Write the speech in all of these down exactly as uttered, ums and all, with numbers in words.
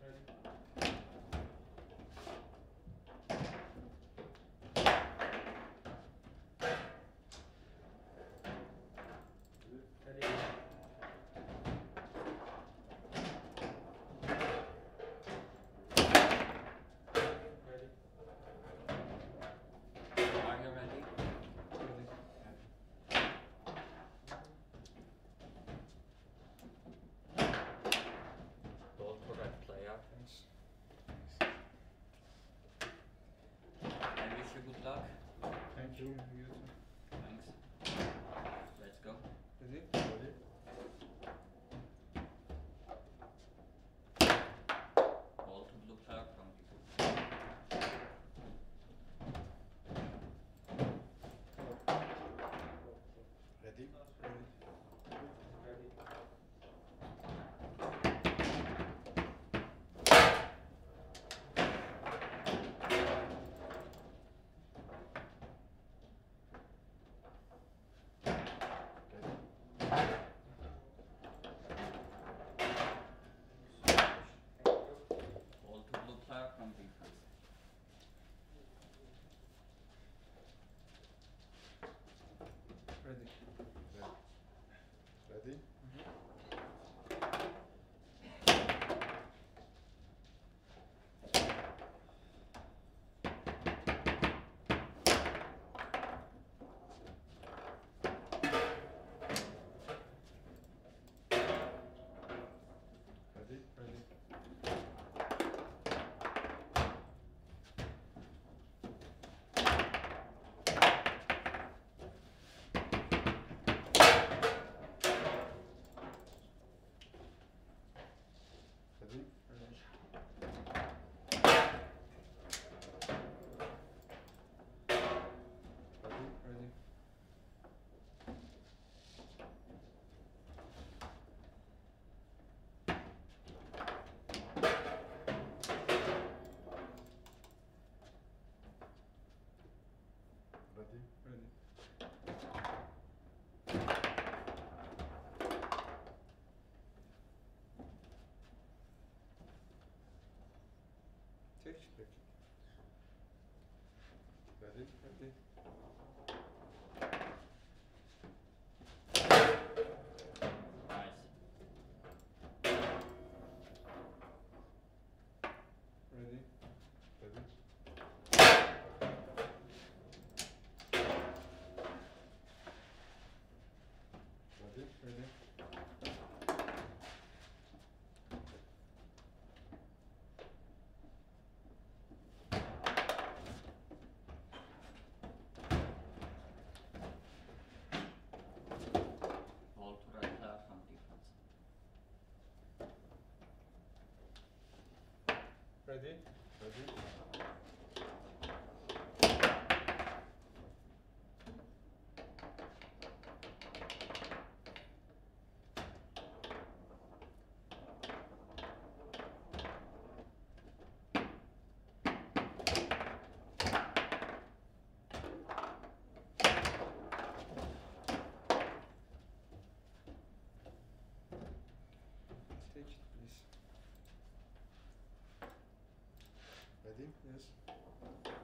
Good luck. Thank you. You too. Thanks. Let's go. Ready? Ready. Ball to blue flag from the Ready? Ready. ball to blue flag from defense. Ready. Ready? Ready? Ready. Ready? Ready. Ready? Ready. Ready? Ready. Take back. Ready? Ready. Nice. Ready? Ready. Ready? Ready. Ball to right flag from defense. Ready? Ready. Take it, please. Ready? Yes.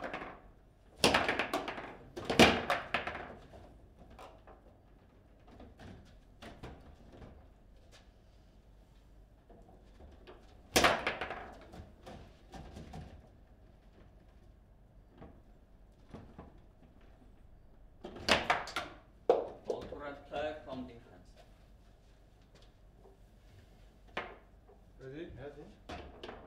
Ball to right flag from defense. Ready? Ready.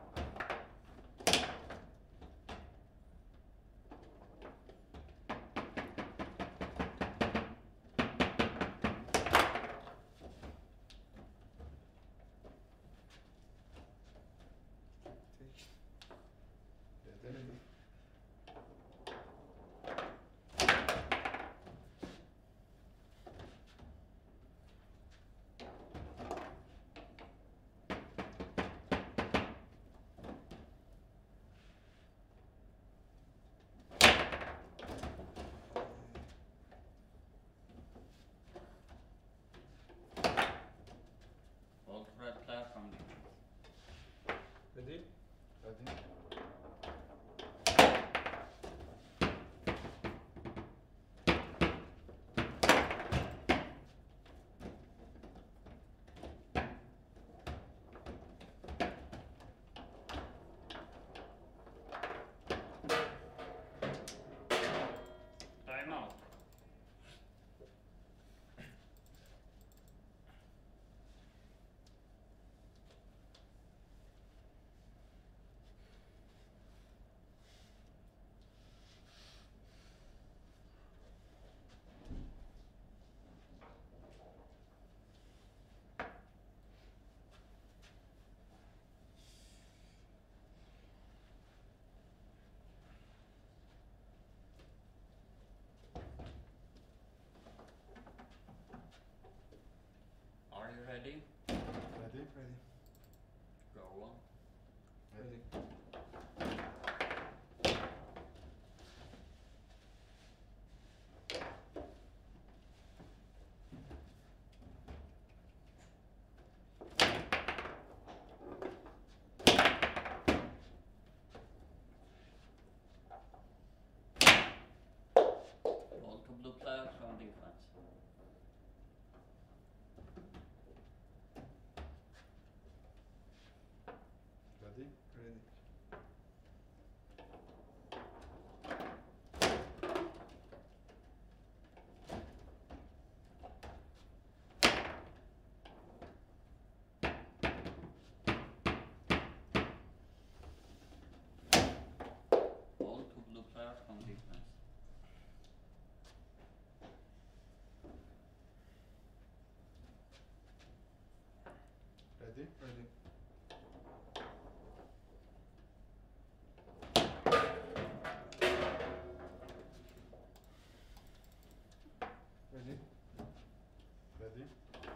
Take it. Ready? Ball to right flag from defense. Ready? Time out. Are you ready? Ready? Ready. Go on. Ready. Ball to blue player from defense. Ready? Ready. Ball to blue player from defense. Ready? Ready. Ready? Ready?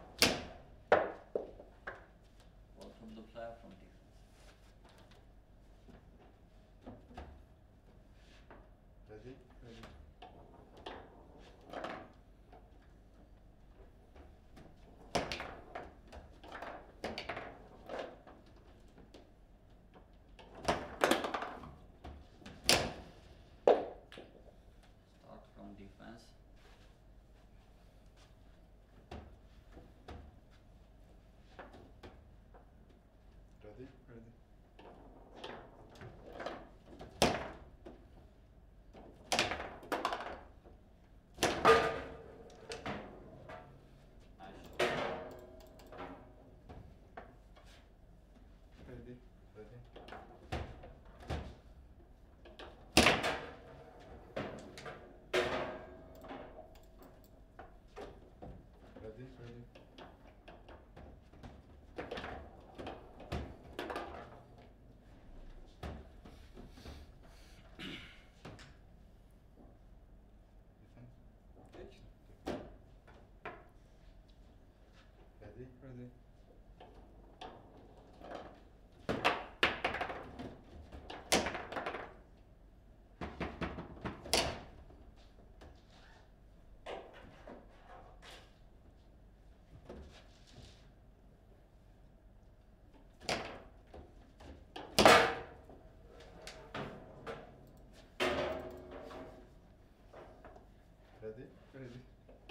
Ball to blue player from defense. Ready? Ready. Start from defense. Ready? Ready. Nice shot. Ready? Ready. Ready? Ready. Defense. Action. Ready? Ready. Ready? Ready.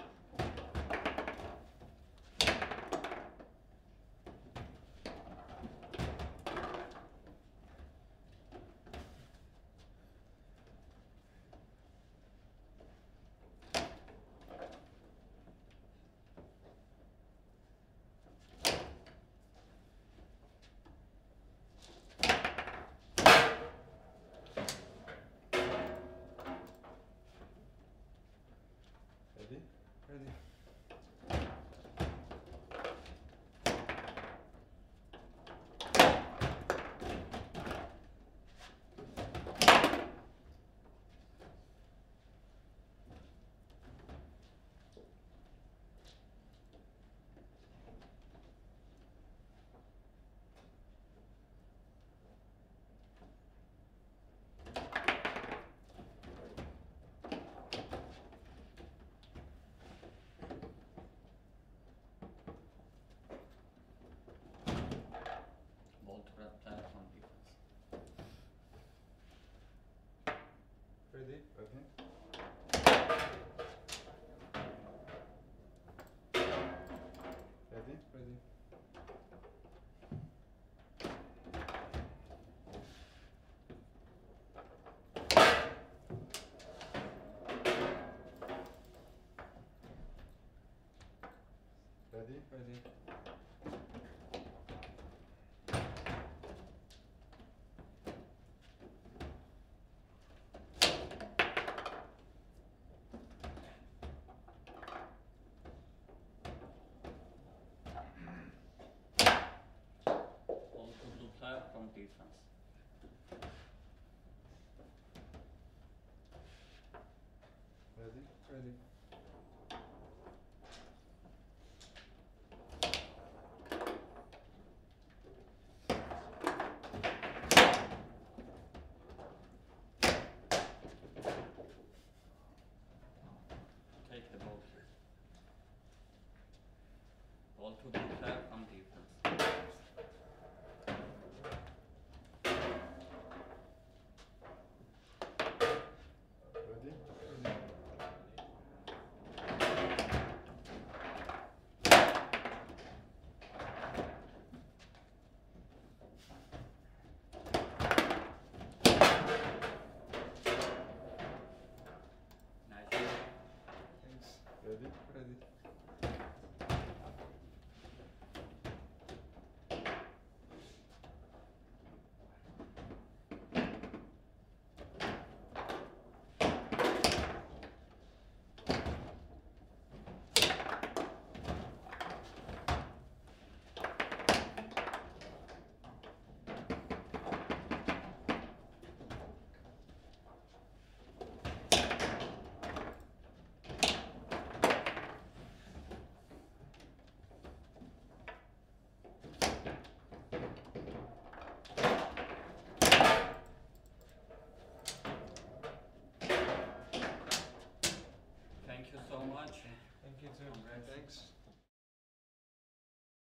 Ready? Ready. Ball to red player from defense. Ready. Ball to blue player from defense. Ready. Ready. Take the ball. Ball to blue player from defense. Ready. Ready. Nice. Thanks. Ready. Ready. Thank you so much. Thank you too. Congrats. Thanks.